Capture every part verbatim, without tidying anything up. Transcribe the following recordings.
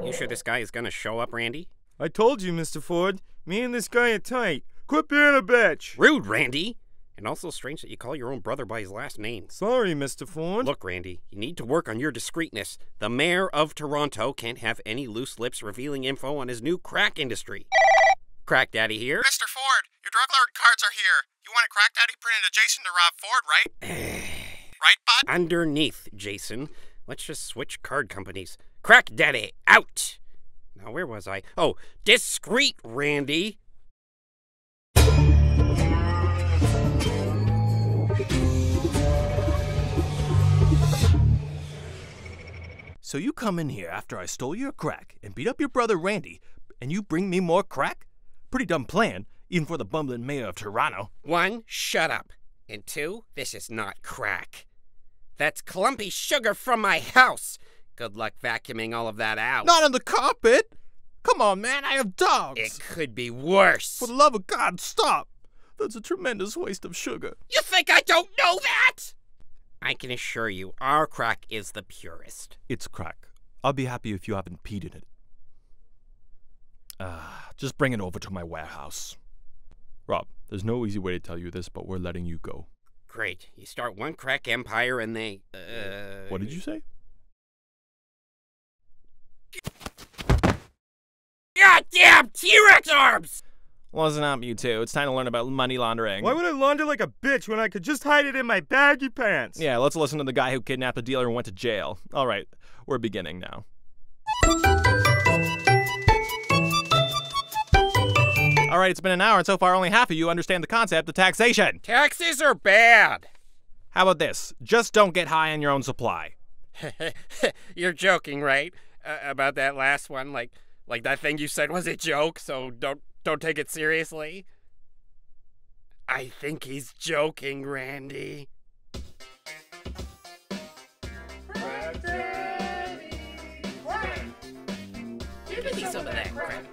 You sure this guy is gonna show up, Randy? I told you, Mister Ford. Me and this guy are tight. Quit being a bitch. Rude, Randy. And also strange that you call your own brother by his last name. Sorry, Mister Ford. Look, Randy, you need to work on your discreetness. The mayor of Toronto can't have any loose lips revealing info on his new crack industry. Crack Daddy here. Mister Ford, your drug lord cards are here. You want a crack daddy printed adjacent to Rob Ford, right? Right, bud? Underneath, Jason. Let's just switch card companies. Crack Daddy, out! Now, where was I? Oh, discreet, Randy. So you come in here after I stole your crack and beat up your brother Randy, and you bring me more crack? Pretty dumb plan, even for the bumbling mayor of Toronto. One, shut up. And two, this is not crack. That's clumpy sugar from my house. Good luck vacuuming all of that out. Not on the carpet! Come on, man, I have dogs! It could be worse. For the love of God, stop! That's a tremendous waste of sugar. You think I don't know that? I can assure you, our crack is the purest. It's crack. I'll be happy if you haven't peed in it. Ah, uh, just bring it over to my warehouse. Rob, there's no easy way to tell you this, but we're letting you go. Great. You start one crack empire and they, uh... What did you say? Goddamn T-Rex arms! Listen up, you two. It's time to learn about money laundering. Why would I launder like a bitch when I could just hide it in my baggy pants? Yeah, let's listen to the guy who kidnapped the dealer and went to jail. All right, we're beginning now. All right, it's been an hour, and so far only half of you understand the concept of taxation. Taxes are bad. How about this? Just don't get high on your own supply. You're joking, right? Uh, about that last one, like, like that thing you said was a joke, so don't, don't take it seriously. I think he's joking, Randy. Give me some of that crap.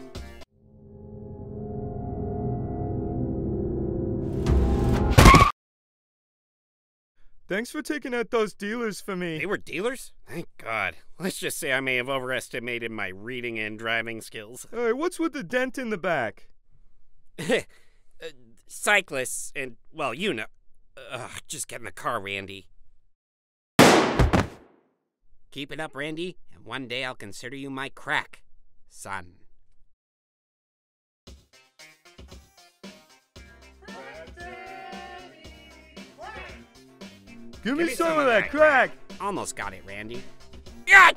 Thanks for taking out those dealers for me. They were dealers? Thank God. Let's just say I may have overestimated my reading and driving skills. Alright, what's with the dent in the back? uh, cyclists and, well, you know. Ugh, just get in the car, Randy. Keep it up, Randy, and one day I'll consider you my crack, son. Give me, Give me some, some of that, that crack. crack! Almost got it, Randy. Yeah!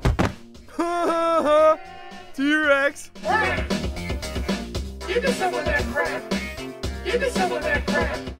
T-Rex! Give me some of that crack! Give me some of that crack!